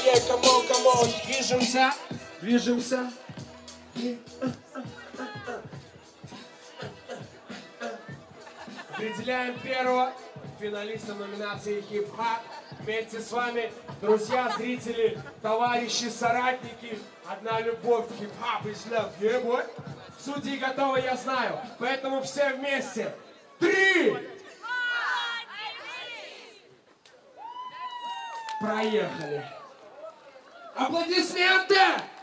yeah, come on. Движемся, движемся. Определяем первого финалиста номинации хип-хап. Вместе с вами, друзья, зрители, товарищи, соратники. Одна любовь, хип-хап is love. Yeah, boy. Судьи готовы, я знаю. Поэтому все вместе. 3! Проехали. Аплодисменты!